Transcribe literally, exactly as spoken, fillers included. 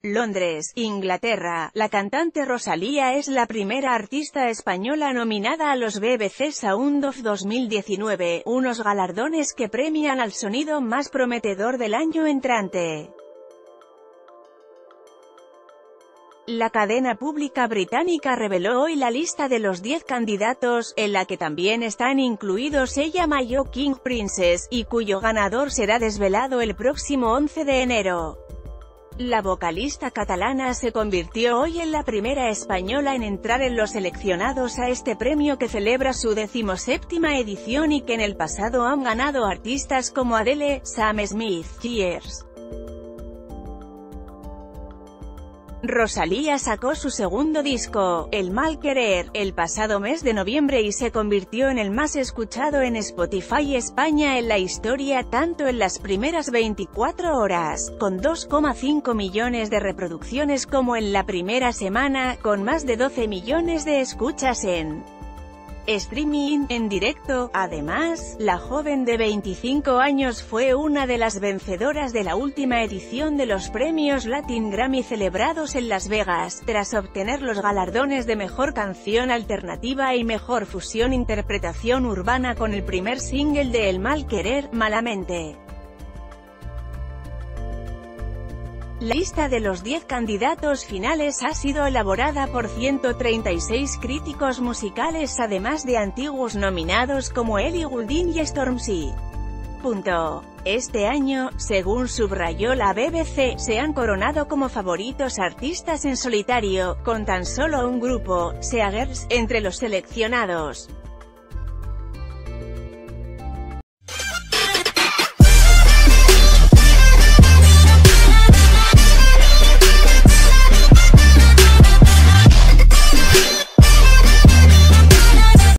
Londres, Inglaterra. La cantante Rosalía es la primera artista española nominada a los B B C Sound of dos mil diecinueve, unos galardones que premian al sonido más prometedor del año entrante. La cadena pública británica reveló hoy la lista de los diez candidatos, en la que también están incluidos ella Mayo King Princess, y cuyo ganador será desvelado el próximo once de enero. La vocalista catalana se convirtió hoy en la primera española en entrar en los seleccionados a este premio que celebra su decimoséptima edición y que en el pasado han ganado artistas como Adele, Sam Smith, Cheers. Rosalía sacó su segundo disco, El Mal Querer, el pasado mes de noviembre y se convirtió en el más escuchado en Spotify España en la historia, tanto en las primeras veinticuatro horas, con dos coma cinco millones de reproducciones, como en la primera semana, con más de doce millones de escuchas en streaming, en directo. Además, la joven de veinticinco años fue una de las vencedoras de la última edición de los premios Latin Grammy celebrados en Las Vegas, tras obtener los galardones de Mejor Canción Alternativa y Mejor Fusión Interpretación Urbana con el primer single de El Mal Querer, Malamente. La lista de los diez candidatos finales ha sido elaborada por ciento treinta y seis críticos musicales, además de antiguos nominados como Ellie Goulding y Stormzy. Punto. Este año, según subrayó la B B C, se han coronado como favoritos artistas en solitario, con tan solo un grupo, Sea Girls, entre los seleccionados.